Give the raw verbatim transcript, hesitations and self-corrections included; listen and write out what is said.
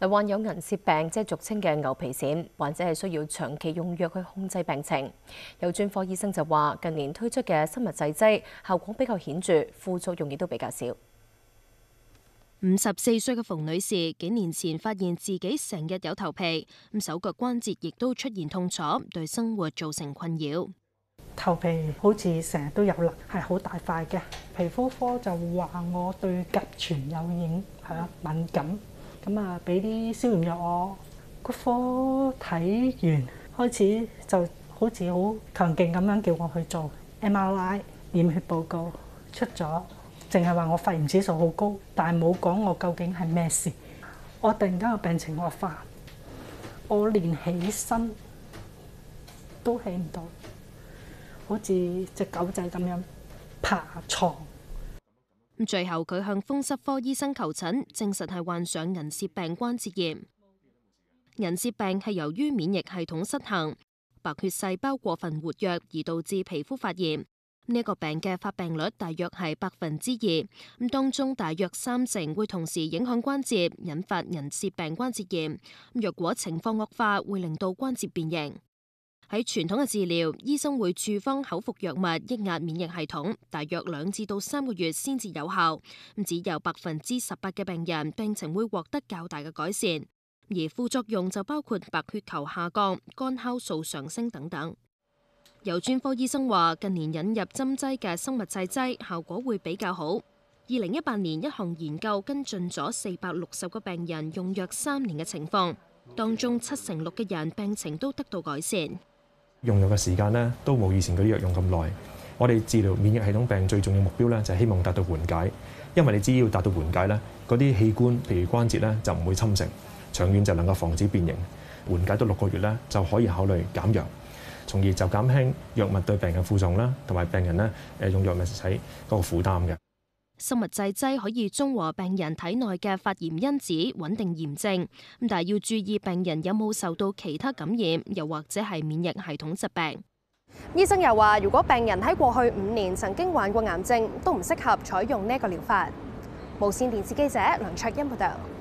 嗱，患有銀屑病，即係俗稱嘅牛皮癬，患者係需要長期用藥去控制病情。有專科醫生就話，近年推出嘅生物製劑效果比較顯著，副作用亦都比較少。 五十四歲嘅馮女士幾年前發現自己成日有頭皮，咁手腳關節亦都出現痛楚，對生活造成困擾。 頭皮好似成日都有啦，係好大塊嘅。皮膚科就話我對甲醛有影響敏感，咁啊俾啲消炎藥我。骨科睇完開始就好似好強勁咁樣叫我去做 M R I 驗血報告出咗，淨係話我發炎指數好高，但係冇講我究竟係咩事。我突然間個病情惡化，我連起身都起唔到。好似隻狗仔咁樣爬床。 最後佢向風濕科醫生求診，證實係患上銀屑病關節炎。銀屑病係由於免疫系統失衡，白血細胞過分活躍而導致皮膚發炎。呢、這個病嘅發病率大約係百分之二，咁當中大約三成會同時影響關節，引發銀屑病關節炎。若果情況惡化，會令到關節變形。喺傳統嘅治療，醫生會處方口服藥物抑壓免疫系統，大約兩至到三個月先至有效。咁只有百分之十八嘅病人病情會獲得較大嘅改善，而副作用就包括白血球下降、肝酵素上升等等。有專科醫生話，近年引入針劑嘅生物製劑效果會比較好。二零一八年一項研究跟進咗四百六十個病人用藥三年嘅情況，當中七成六嘅人病情都得到改善。 用藥嘅時間咧都冇以前嗰啲藥用咁耐。我哋治療免疫系統病最重要目標咧就係希望達到緩解，因為你只要達到緩解咧，嗰啲器官譬如關節咧就唔會侵蝕，長遠就能夠防止變形。緩解到六個月咧就可以考慮減藥，從而就減輕藥物對病人負重啦，同埋病人咧誒用藥物使嗰個負擔嘅。 生物製劑可以中和病人體內嘅發炎因子，穩定炎症。但係要注意病人有冇受到其他感染，又或者係免疫系統疾病。 醫生又話，如果病人喺過去五年曾經患過癌症，都唔適合採用呢個療法。無線電視記者梁卓欣報道。